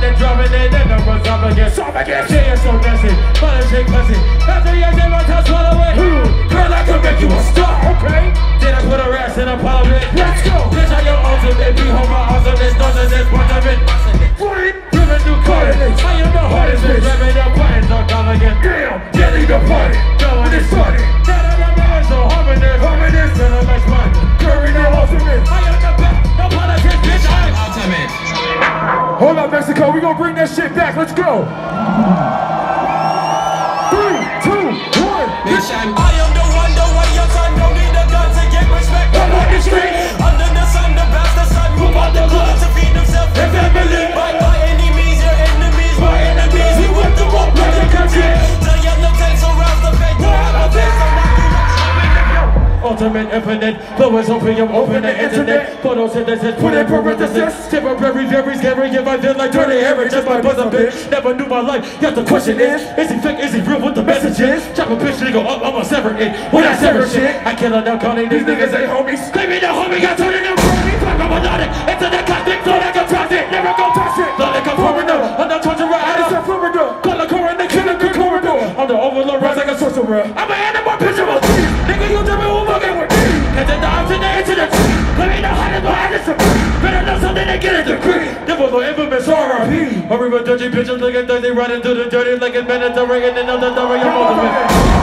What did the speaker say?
then dropping it, then numbers up again. Shit is so messy, but it's shit pussy. After you get my touch, swallow it. Girl, I can make you a star, okay? Then I put a rest in a parliament. Let's go! Bitch, I your ultimate, be home my ultimate, nonsense, bunch of it. Driven through coordinates, I am the hardest bitch. Revving the buttons, I'm calling again. Damn, getting the party, going it started. So harmonious, then I'm like one. Curry the ultimate, I am the best, no politics, bitch, I'm ultimate. Hold up, Mexico, we gonna bring that shit back, let's go. 3, 2, 1. Bitch, I am the one your son don't need a gun to get respect. I'm on the street, under the sun, the bastard son who bought the blood to feed himself and family. By any means, your enemies, my enemies, we want the rope like the country. The yellow tanks around the fake, no have a face, so now ultimate, infinite, flow is opium, open the internet. Photosynthesis, put in parenthesis. Temporary, very scary, if I feel like dirty Harry, just my buzz a bitch. Never knew my life, yet the question is he fake, is he real, what the message is? Chop a bitch, nigga up, I'ma sever it. When I sever shit, I kill her now, calling these niggas ain't homies. Claiming the homie, got turned into crony. Fuck, I'm melodic, into the cosmic, flow like a toxic, never go touch it. Flow like a foreigner, I'm not touching right out of Florida. Color corridor, killing the corridor. I'm the overlord, rise like a sorcerer. I'm an animal, picture of cheese. Nigga, you tell me who fucking with me. And then the option to the tree. Let me know how to behind this supreme. Better know something to get a degree. There was no infamous RRP. I remember dirty bitches looking dirty, running through the dirty like a mandatory, and then I'm the I'm ultimate.